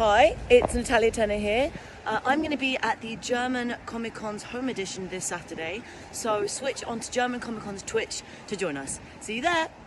Hi, it's Natalia Tena here. I'm going to be at the German Comic Con's home edition this Saturday, so switch onto German Comic Con's Twitch to join us. See you there!